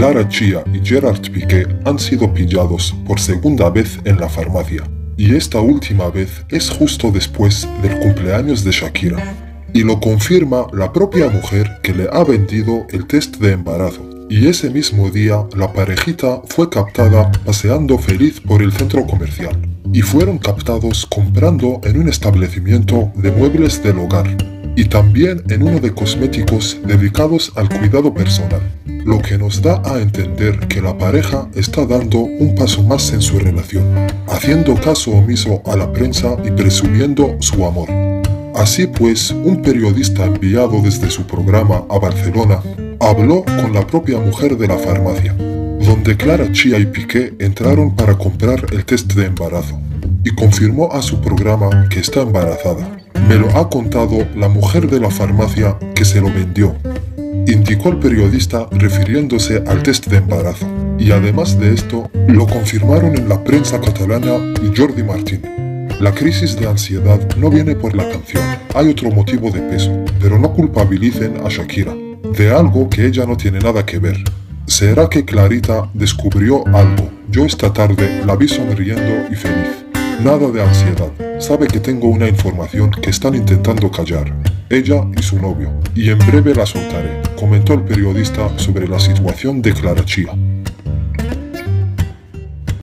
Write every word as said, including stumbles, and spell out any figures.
Clara Chia y Gerard Piqué han sido pillados por segunda vez en la farmacia, y esta última vez es justo después del cumpleaños de Shakira. Y lo confirma la propia mujer que le ha vendido el test de embarazo. Y ese mismo día la parejita fue captada paseando feliz por el centro comercial. Y fueron captados comprando en un establecimiento de muebles del hogar. Y también en uno de cosméticos dedicados al cuidado personal. Lo que nos da a entender que la pareja está dando un paso más en su relación, haciendo caso omiso a la prensa y presumiendo su amor. Así pues, un periodista enviado desde su programa a Barcelona habló con la propia mujer de la farmacia, donde Clara Chia y Piqué entraron para comprar el test de embarazo, y confirmó a su programa que está embarazada. Me lo ha contado la mujer de la farmacia que se lo vendió, indicó el periodista refiriéndose al test de embarazo. Y además de esto, lo confirmaron en la prensa catalana y Jordi Martín. La crisis de ansiedad no viene por la canción, hay otro motivo de peso, pero no culpabilicen a Shakira de algo que ella no tiene nada que ver. ¿Será que Clarita descubrió algo? Yo esta tarde la vi sonriendo y feliz. Nada de ansiedad, sabe que tengo una información que están intentando callar, ella y su novio, y en breve la soltaré, comentó el periodista sobre la situación de Clara Chia.